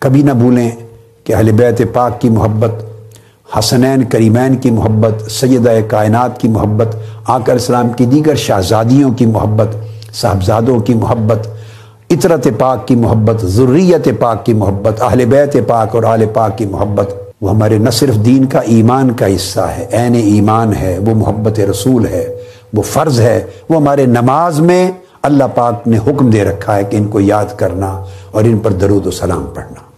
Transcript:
कभी ना भूलें कि अहले बैत पाक की मोहब्बत, हसनैन करीमैन की मोहब्बत, सैयदा कायनात की मोहब्बत, आका अलैहिस्सलाम की दीगर शहजादियों की मोहब्बत, साहबजादों की मोहब्बत, इतरत पाक की मोहब्बत, ज़ुर्रियत पाक की मोहब्बत, अहले बैत पाक और आले पाक की मोहब्बत, वो हमारे न सिर्फ दीन का ईमान का हिस्सा है, ऐन ईमान है, वो मोहब्बत रसूल है, वो फ़र्ज़ है। वो हमारे नमाज में अल्लाह पाक ने हुक्म दे रखा है कि इनको याद करना और इन पर दरूद व सलाम पढ़ना।